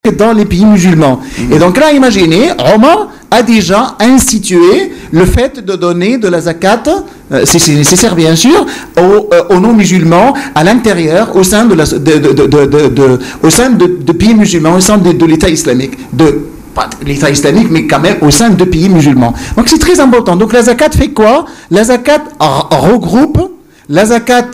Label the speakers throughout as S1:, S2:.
S1: dans les pays musulmans. Et donc là, imaginez, Omar a déjà institué le fait de donner de la zakat, c'est nécessaire bien sûr, aux non-musulmans à l'intérieur, au sein au sein de pays musulmans, au sein de l'État islamique, pas l'État islamique, mais quand même au sein de pays musulmans. Donc c'est très important. Donc la zakat fait quoi? La zakat regroupe, la zakat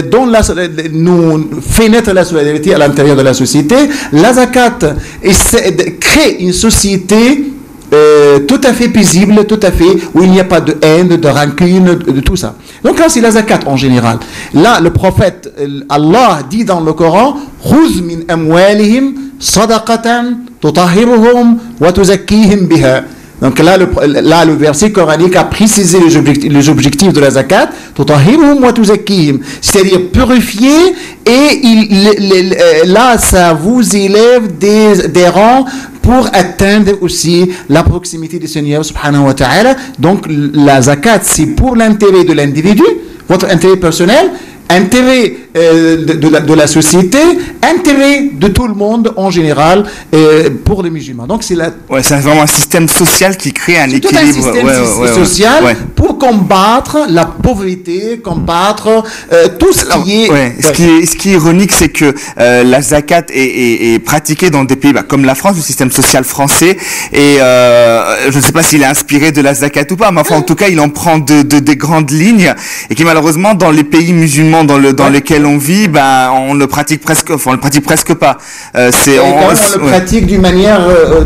S1: nous fait naître la solidarité à l'intérieur de la société. La zakat crée une société tout à fait paisible, tout à fait, où il n'y a pas de haine, de rancune, de tout ça. Donc là, c'est la zakat en général. Là, le prophète, Allah dit dans le Coran, خُذْ مِنْ أَمْوَالِهِمْ صَدَقَةً تُطَهِّرُهُمْ وَتُزَكِّيهِمْ بِهَا. Donc là, le verset coranique a précisé les objectifs de la zakat, c'est-à-dire purifier, et là, ça vous élève des rangs pour atteindre aussi la proximité du Seigneur subhanahu wa ta'ala. Donc la zakat, c'est pour l'intérêt de l'individu, votre intérêt personnel, intérêt de la société, intérêt de tout le monde en général pour les musulmans. Donc c'est
S2: vraiment un système social qui crée un équilibre.
S1: Tout un système social pour combattre la pauvreté, combattre tout ce qui est...
S2: Ce qui est ironique, c'est que la zakat est pratiquée dans des pays comme la France, le système social français, et je ne sais pas s'il est inspiré de la zakat ou pas, mais enfin en tout cas il en prend des grandes lignes, et qui malheureusement dans les pays musulmans dans lesquels on vit, on le pratique presque pas.
S1: On le pratique d'une manière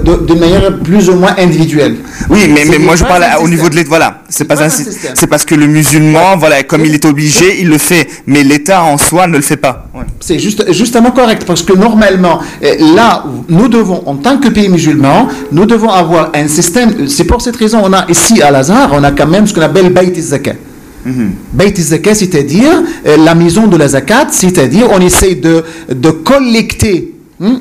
S1: plus ou moins individuelle.
S2: Oui, mais moi je parle au niveau de l'État. Voilà, c'est parce que le musulman, comme il est obligé, il le fait, mais l'État en soi ne le fait pas. Ouais.
S1: C'est justement correct, parce que normalement, là, nous devons, en tant que pays musulman, nous devons avoir un système. C'est pour cette raison, on a ici à l'Azhar, on a quand même ce qu'on appelle Bayt al-Zakat. Bayt al-Zakat, c'est-à-dire la maison de la zakat, c'est-à-dire on essaie de collecter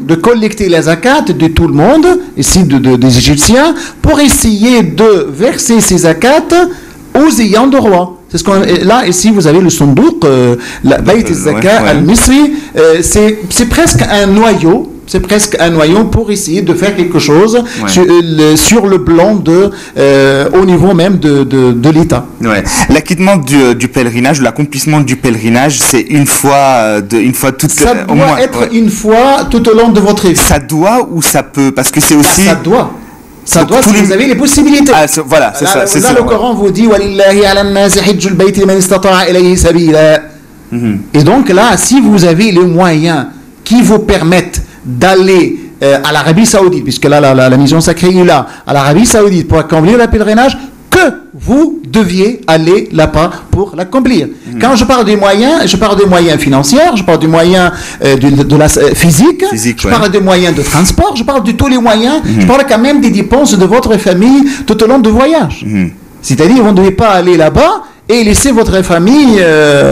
S1: la zakat de tout le monde, ici des Égyptiens, pour essayer de verser ces zakats aux ayants de roi. C'est là, ici, vous avez le sundouk, la Bayt al-Zakat al-Misri, c'est presque un noyau. C'est presque un noyau pour essayer de faire quelque chose sur le plan au niveau même de l'État.
S2: Ouais. L'acquittement du pèlerinage, l'accomplissement du pèlerinage, c'est une fois toute.
S1: Ça doit être une fois tout au long de votre vie.
S2: Ça doit ou ça peut, parce que c'est aussi.
S1: Ça doit. Ça doit si vous avez les possibilités.
S2: Voilà, c'est ça.
S1: Là, le Coran vous dit وَلِلَّهِ عَلَى النَّاسِ حِجُّ الْبَيْتِ مَنِ اسْتَطَاعَ إِلَيْهِ سَبِيلًا. Et donc là, si vous avez les moyens qui vous permettent d'aller à l'Arabie Saoudite, puisque là la mission sacrée est là, à l'Arabie Saoudite pour accomplir le pèlerinage, que vous deviez aller là-bas pour l'accomplir. Quand je parle des moyens, je parle des moyens financiers, je parle des moyens de la physique, je parle des moyens de transport, je parle de tous les moyens, je parle quand même des dépenses de votre famille tout au long du voyage. C'est-à-dire, vous ne devez pas aller là-bas et laisser votre famille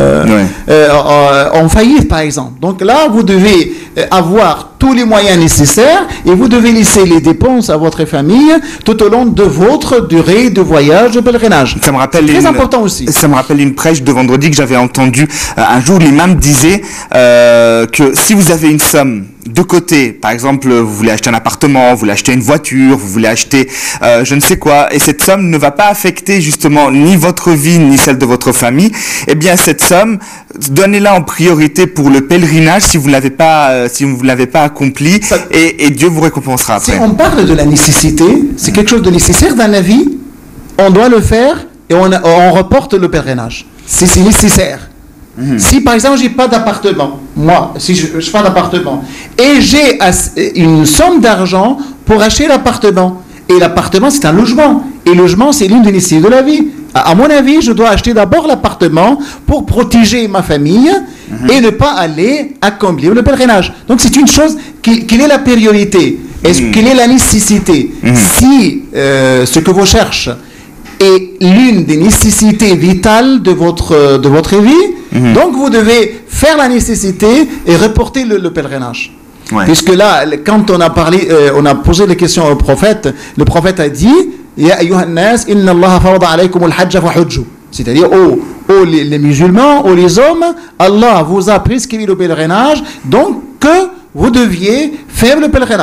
S1: en faillite, par exemple. Donc là, vous devez avoir tous les moyens nécessaires et vous devez laisser les dépenses à votre famille tout au long de votre durée de voyage de pèlerinage.
S2: Ça me rappelle
S1: très important aussi.
S2: Ça me rappelle une prêche de vendredi que j'avais entendue un jour. L'imam disait que si vous avez une somme de côté, par exemple, vous voulez acheter un appartement, vous voulez acheter une voiture, vous voulez acheter je ne sais quoi, et cette somme ne va pas affecter justement ni votre vie ni celle de votre famille, eh bien cette somme, donnez-la en priorité pour le pèlerinage si vous ne l'avez pas accompli, et Dieu vous récompensera après.
S1: Si on parle de la nécessité, c'est quelque chose de nécessaire dans la vie, on doit le faire et on reporte le pèlerinage. C'est nécessaire. Si par exemple j'ai pas d'appartement, moi, si je n'ai pas d'appartement, et j'ai une somme d'argent pour acheter l'appartement, et l'appartement c'est un logement, et le logement c'est l'une des nécessités de la vie. À mon avis, je dois acheter d'abord l'appartement pour protéger ma famille et ne pas aller accomplir le pèlerinage. Donc c'est une chose, quelle est la priorité? Quelle est la nécessité? Si ce que vous cherchez est l'une des nécessités vitales de votre vie, donc vous devez faire la nécessité et reporter le pèlerinage. Puisque là, quand on a posé les questions au prophète, le prophète a dit Ya ayyuhan nas, inna Allah farada alaykum al-hajj fahujju. C'est-à-dire, les musulmans, les hommes, Allah vous a prescrit le pèlerinage, donc que vous deviez faire le pèlerinage.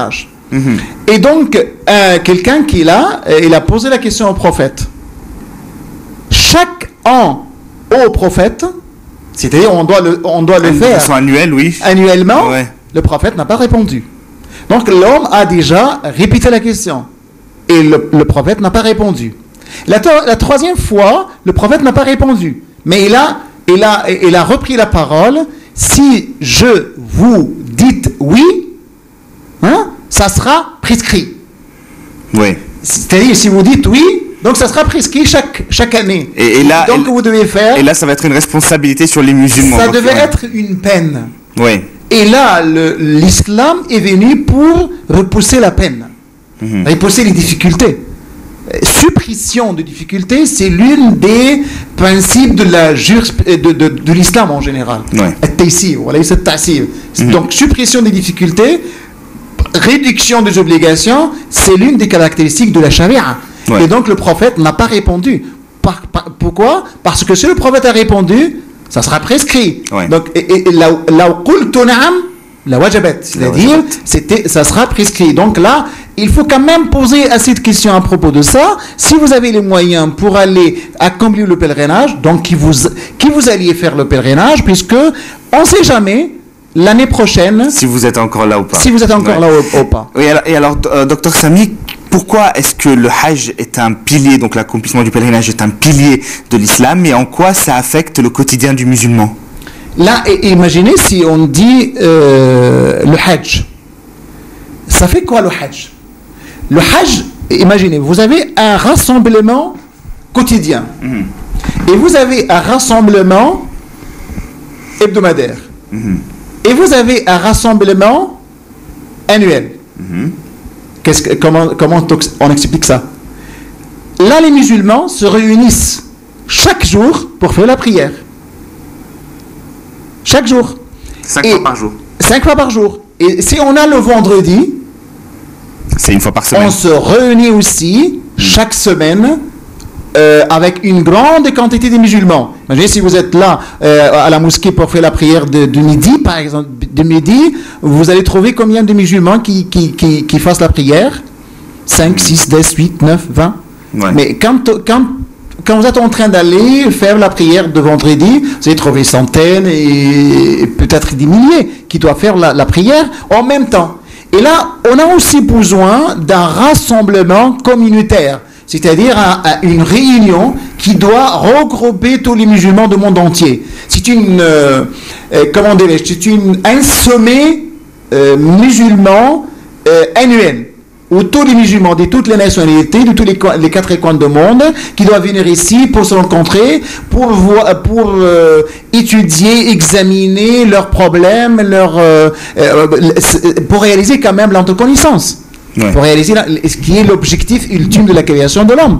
S1: Et donc, quelqu'un qui est là, il a posé la question au prophète. Chaque an au prophète, c'est-à-dire on doit le faire annuellement, le prophète n'a pas répondu. Donc l'homme a déjà répété la question et le prophète n'a pas répondu. La troisième fois, le prophète n'a pas répondu, mais il a repris la parole. Si je vous dites oui, hein, ça sera prescrit.
S2: Oui.
S1: C'est-à-dire si vous dites oui, donc ça sera prescrit chaque année.
S2: Et là,
S1: donc vous devez faire.
S2: Et là, ça va être une responsabilité sur les musulmans.
S1: Ça devait être une peine.
S2: Oui.
S1: Et là, l'islam est venu pour repousser la peine, repousser les difficultés. Suppression de difficultés, c'est l'une des principes de l'islam en général. Donc, suppression des difficultés, réduction des obligations, c'est l'une des caractéristiques de la charia. Et donc, le prophète n'a pas répondu. Pourquoi? Parce que si le prophète a répondu, ça sera prescrit. Donc, c'est-à-dire, ça sera prescrit. Donc là, il faut quand même poser assez de questions à propos de ça. Si vous avez les moyens pour aller accomplir le pèlerinage, donc qui vous alliez faire le pèlerinage, puisque on ne sait jamais l'année prochaine
S2: si vous êtes encore là ou pas.
S1: Si vous êtes encore là ou pas.
S2: Et alors, docteur Sami, pourquoi est-ce que le Hajj est un pilier, donc l'accomplissement du pèlerinage est un pilier de l'islam, et en quoi ça affecte le quotidien du musulman?
S1: Là, imaginez si on dit le Hajj. Ça fait quoi le Hajj? Le Hajj, imaginez, vous avez un rassemblement quotidien. Et vous avez un rassemblement hebdomadaire. Et vous avez un rassemblement annuel. Comment on explique ça? Là, les musulmans se réunissent chaque jour pour faire la prière. Chaque jour.
S2: 5 fois par jour.
S1: 5 fois par jour. Et si on a le vendredi,
S2: c'est une fois par semaine.
S1: On se réunit aussi chaque semaine avec une grande quantité de musulmans. Imaginez si vous êtes là à la mosquée pour faire la prière de midi, par exemple, de midi, vous allez trouver combien de musulmans qui fassent la prière? 5, 6, 10, 8, 9, 20. Mais quand vous êtes en train d'aller faire la prière de vendredi, vous allez trouver centaines et peut-être des milliers qui doivent faire la prière en même temps. Et là, on a aussi besoin d'un rassemblement communautaire, c'est-à-dire une réunion qui doit regrouper tous les musulmans du monde entier. C'est un sommet musulman annuel, où tous les musulmans de toutes les nationalités, de tous les 4 coins du monde, qui doivent venir ici pour se rencontrer, pour étudier, examiner leurs problèmes, pour réaliser quand même l'autoconnaissance. Pour réaliser ce qui est l'objectif ultime de la création de l'homme.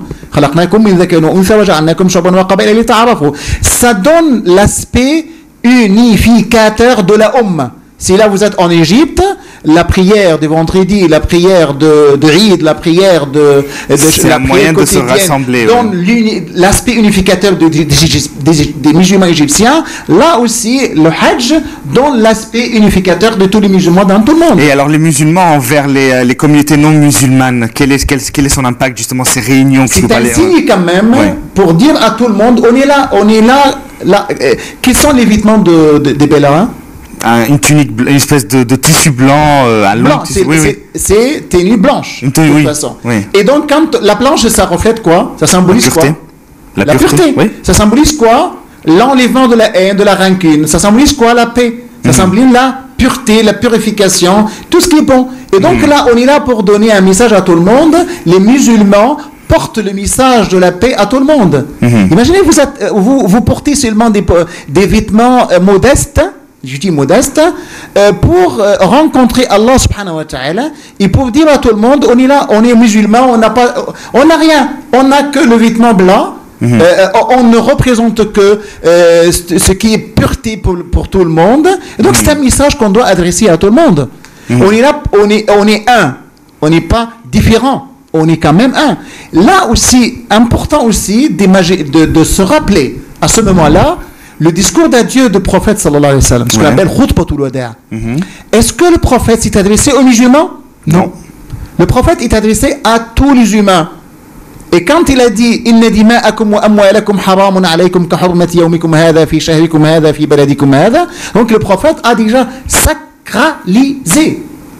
S1: Ça donne l'aspect unificateur de la Ummah. Si là vous êtes en Égypte, la prière de vendredi, la prière de Eid, la prière
S2: c'est un moyen de se rassembler.
S1: Donc l'aspect unificateur des musulmans égyptiens, là aussi le Hajj donne l'aspect unificateur de tous les musulmans dans tout le monde.
S2: Et alors les musulmans envers les communautés non musulmanes, quel est son impact justement, ces réunions?
S1: C'est un signe quand même pour dire à tout le monde, on est là. Quels sont les vêtements des pèlerins?
S2: Une tunique, une espèce de tissu blanc à long tissu.
S1: C'est tenue blanche, de toute façon. Et donc, quand la planche, ça reflète quoi? Ça symbolise quoi? La pureté. Ça symbolise quoi? L'enlèvement de la haine, de la rancune. Ça symbolise quoi? La paix. Ça symbolise la pureté, la purification, tout ce qui est bon. Et donc là, on est là pour donner un message à tout le monde. Les musulmans portent le message de la paix à tout le monde. Imaginez, vous portez seulement des vêtements modestes, je dis modeste, pour rencontrer Allah subhanahu wa ta'ala et pour dire à tout le monde, on est là, on est musulman, on n'a rien, on n'a que le vêtement blanc, on ne représente que ce qui est pureté pour tout le monde. Et donc c'est un message qu'on doit adresser à tout le monde. On est là, on est un, on n'est pas différent, on est quand même un. Là aussi, important aussi de se rappeler à ce moment-là le discours d'adieu du prophète sallallahu alayhi wa sallam, ce qu'on appelle khutbatul wada'. Est-ce que le prophète s'est adressé aux musulmans? Non. Le prophète est adressé à tous les humains. Et quand il a dit inna dima'akum wa amwalakum haramun alaykum ka hurmati yawmikum hadha fi shahrikum hadha fi baladikum hadha, donc le prophète a déjà sacralisé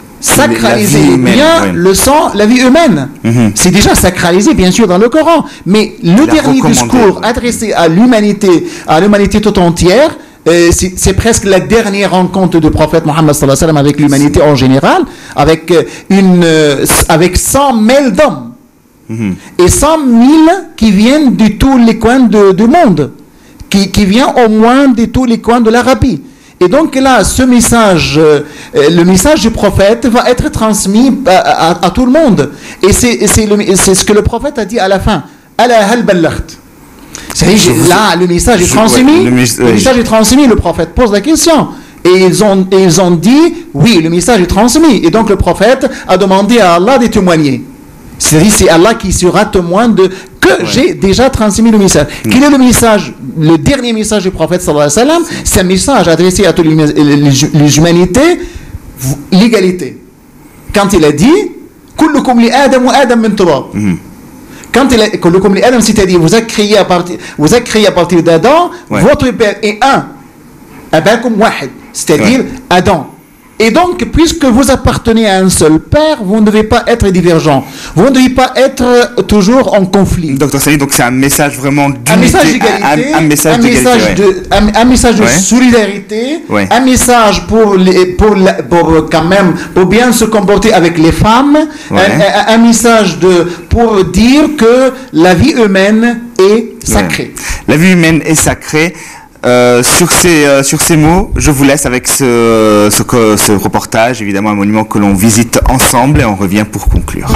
S1: bien le sang, la vie humaine. C'est déjà sacralisé bien sûr dans le Coran, mais le dernier discours adressé à l'humanité toute entière, c'est presque la dernière rencontre du prophète Mohammed sallallahu alayhi wa sallam avec l'humanité en général, avec 100 000 d'hommes. Et 100 000 qui viennent de tous les coins du monde, qui viennent au moins de tous les coins de l'Arabie. Et donc là, ce message, le message du prophète va être transmis à tout le monde. Et c'est ce que le prophèet a dit à la fin. Ala hal ballaght. Là, le message est transmis. Le message est transmis. Le prophète pose la question. Et ils ont dit, oui, le message est transmis. Et donc le prophète a demandé à Allah de témoigner. C'est-à-dire, c'est Allah qui sera témoin de que j'ai déjà transmis le message. Quel est le message? Le dernier message du prophète sallallahu alayhi wa sallam, c'est un message adressé à toutes les humanités, l'égalité. Quand il a dit kullukum li Adam wa Adam min turab. Quand il a kullukum li Adam, c'est-à-dire vous êtes créé à partir d'Adam, votre père est un. Abakum wahid, c'est-à-dire Adam. Et donc, puisque vous appartenez à un seul père, vous ne devez pas être divergents. Vous ne devez pas être toujours en conflit.
S2: Docteur Sali, donc c'est un message vraiment d'unité,
S1: un message d'égalité, un message de solidarité, un message pour bien se comporter avec les femmes, un message pour dire que la vie humaine est sacrée.
S2: La vie humaine est sacrée. Sur ces mots, je vous laisse avec ce reportage, évidemment un monument que l'on visite ensemble, et on revient pour conclure.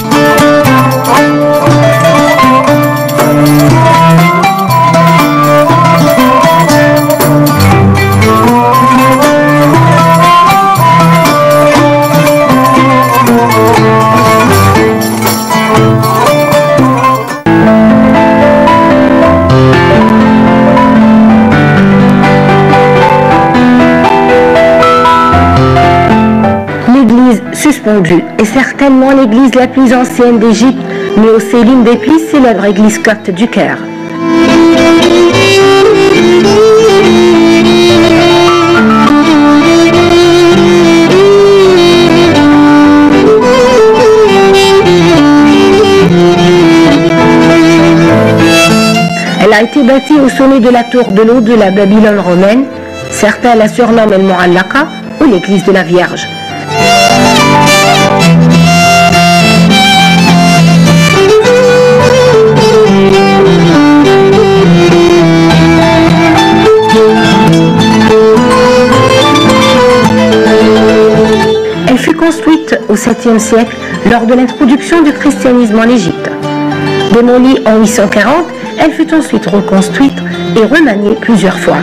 S3: Suspendue est certainement l'église la plus ancienne d'Égypte, mais aussi l'une des plus célèbres églises coptes du Caire. Elle a été bâtie au sommet de la tour de l'eau de la Babylone romaine. Certains la surnomment El Mu'allaka ou l'église de la Vierge. Elle fut construite au 7e siècle lors de l'introduction du christianisme en Égypte. Démolie en 840, elle fut ensuite reconstruite et remaniée plusieurs fois.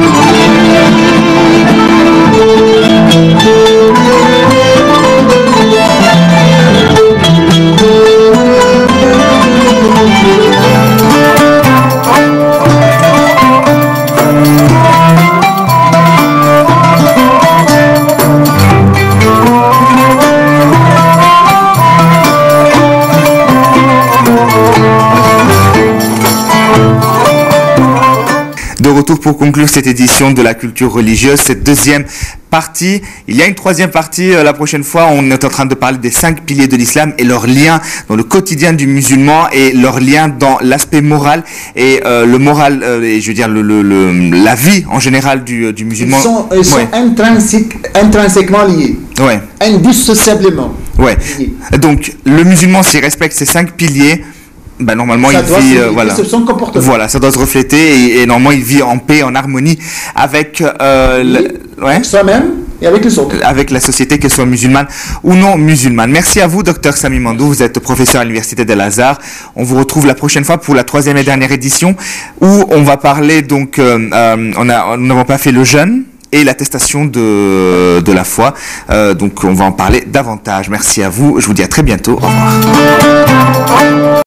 S2: De retour pour conclure cette édition de la culture religieuse, cette deuxième partie. Il y a une troisième partie la prochaine fois. On est en train de parler des 5 piliers de l'islam et leur lien dans le quotidien du musulman et leur lien dans l'aspect moral et le moral et je veux dire la vie en général du musulman.
S1: Ils sont intrinsèquement liés.
S2: Ouais.
S1: Indissociablement.
S2: Ouais. Donc le musulman, s'il respecte ces 5 piliers, ben, normalement il vit
S1: son comportement.
S2: Voilà, ça doit se refléter et normalement il vit en paix, en harmonie avec
S1: soi-même et avec les autres.
S2: Avec la société, qu'elle soit musulmane ou non musulmane. Merci à vous, Docteur Sami Mandou. Vous êtes professeur à l'Université d'Al-Azhar. On vous retrouve la prochaine fois pour la 3e et dernière édition où on va parler donc, nous n'avons pas fait le jeûne et l'attestation de la foi. Donc on va en parler davantage. Merci à vous. Je vous dis à très bientôt. Au revoir.